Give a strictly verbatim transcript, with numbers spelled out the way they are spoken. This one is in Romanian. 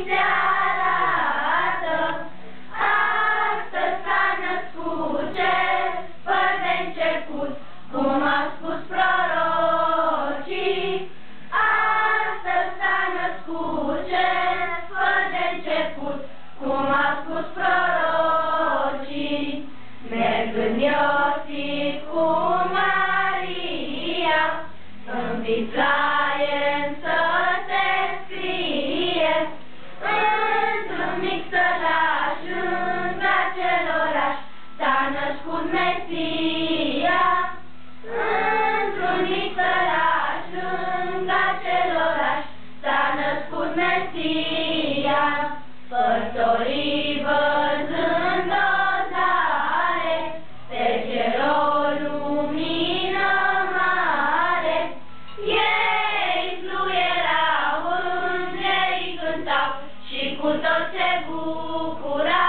Se arată, astăzi s-a născut cel fără de început, cum au spus prorocii. Astăzi s-a născut cel fără de început, cum au spus prorocii. Mergând Iosif cu Maria, în Betleem să se scrie, într-un mic sălaș, în aceloraș, s-a născut Mesia. Într-un mic sălaș, în aceloraș, s-a născut Mesia. Păstorii văzând o zare, pe cer o lumină mare, ei fluierau, îngerii cântau și cu toți se bucurau.